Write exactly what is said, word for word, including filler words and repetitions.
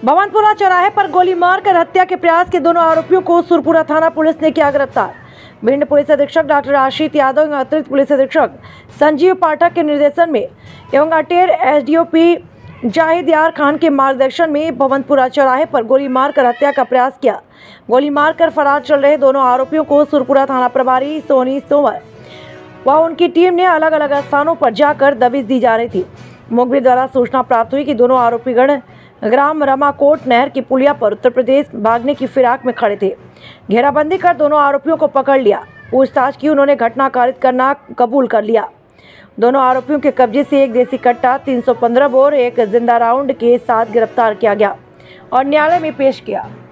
भवनपुरा चौराहे पर गोली मारकर हत्या के प्रयास के दोनों आरोपियों को सुरपुरा थाना पुलिस ने किया गिरफ्तार। भिंड पुलिस अधीक्षक डॉक्टर आशीष यादव एवं अतिरिक्त पुलिस अधीक्षक संजीव पाठक के निर्देशन में एवं अटेर एसडीओपी जाहिद यार खान के मार्गदर्शन में भवनपुरा चौराहे पर गोली मारकर हत्या का प्रयास किया। गोली मारकर फरार चल रहे दोनों आरोपियों को सुरपुरा थाना प्रभारी सोनी सोमर व उनकी टीम ने अलग अलग स्थानों पर जाकर दबिश दी जा रही थी। मुखबिर द्वारा सूचना प्राप्त हुई कि दोनों आरोपीगण ग्राम रमाकोट नहर की पुलिया पर उत्तर प्रदेश भागने की फिराक में खड़े थे। घेराबंदी कर दोनों आरोपियों को पकड़ लिया। पूछताछ की उन्होंने घटना कारित करना कबूल कर लिया। दोनों आरोपियों के कब्जे से एक देसी कट्टा, तीन सौ पंद्रह बोर, एक जिंदा राउंड के साथ गिरफ्तार किया गया और न्यायालय में पेश किया।